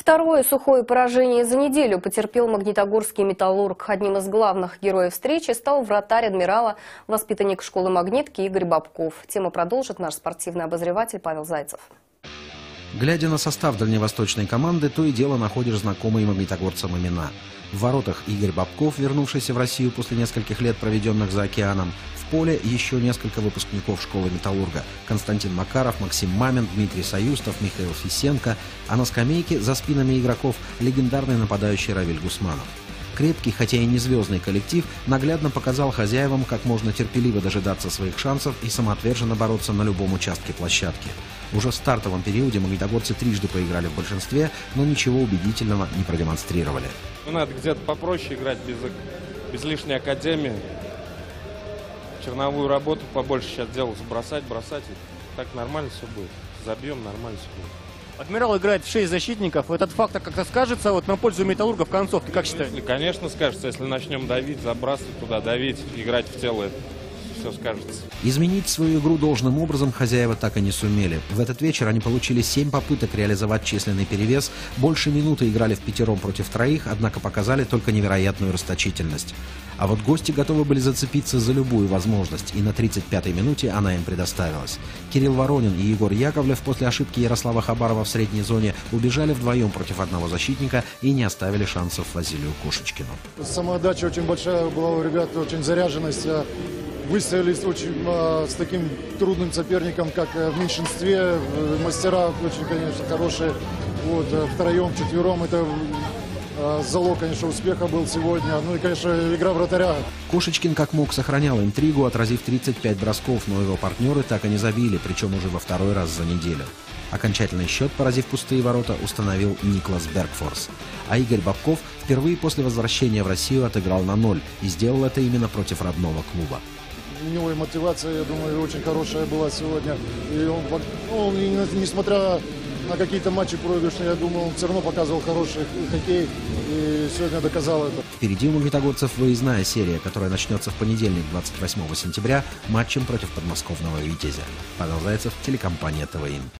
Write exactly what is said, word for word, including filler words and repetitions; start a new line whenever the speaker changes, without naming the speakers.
Второе сухое поражение за неделю потерпел магнитогорский «Металлург». Одним из главных героев встречи стал вратарь «Адмирала», воспитанник школы «Магнитки» Игорь Бобков. Тему продолжит наш спортивный обозреватель Павел Зайцев.
Глядя на состав дальневосточной команды, то и дело находишь знакомые магнитогорцам имена. В воротах Игорь Бобков, вернувшийся в Россию после нескольких лет, проведенных за океаном. В поле еще несколько выпускников школы «Металлурга». Константин Макаров, Максим Мамин, Дмитрий Союстов, Михаил Фисенко. А на скамейке за спинами игроков легендарный нападающий Равиль Гусманов. Крепкий, хотя и не звездный коллектив, наглядно показал хозяевам, как можно терпеливо дожидаться своих шансов и самоотверженно бороться на любом участке площадки. Уже в стартовом периоде магнитогорцы трижды проиграли в большинстве, но ничего убедительного не продемонстрировали.
Ну, надо где-то попроще играть, без, без лишней академии. Черновую работу побольше сейчас делать, бросать, бросать. И так нормально все будет. Забьем, нормально все будет.
«Адмирал» играет в шесть защитников. Этот фактор как-то скажется вот на пользу «Металлурга» в концовке, как считаете?
Конечно, скажется. Если начнем давить, забрасывать туда, давить, играть в тело, все скажется.
Изменить свою игру должным образом хозяева так и не сумели. В этот вечер они получили семь попыток реализовать численный перевес, больше минуты играли в пятером против троих, однако показали только невероятную расточительность. А вот гости готовы были зацепиться за любую возможность, и на тридцать пятой минуте она им предоставилась. Кирилл Воронин и Егор Яковлев после ошибки Ярослава Хабарова в средней зоне убежали вдвоем против одного защитника и не оставили шансов Василию Кошечкину.
Самоотдача очень большая была у ребят, очень заряженность. Выстоялись очень, а, с таким трудным соперником, как в меньшинстве. Мастера очень, конечно, хорошие. Вот, втроем, четвером это а, залог, конечно, успеха был сегодня. Ну и, конечно, игра вратаря.
Кошечкин как мог сохранял интригу, отразив тридцать пять бросков, но его партнеры так и не забили, причем уже во второй раз за неделю. Окончательный счет, поразив пустые ворота, установил Никлас Бергфорс. А Игорь Бобков впервые после возвращения в Россию отыграл на ноль и сделал это именно против родного клуба.
У него и мотивация, я думаю, очень хорошая была сегодня. И он, он несмотря на какие-то матчи проигрышные, я думаю, он все равно показывал хороший хоккей и сегодня доказал это.
Впереди у магнитогорцев выездная серия, которая начнется в понедельник, двадцать восьмого сентября, матчем против подмосковного «Витязя». Павел Зайцев, телекомпания ТВИ.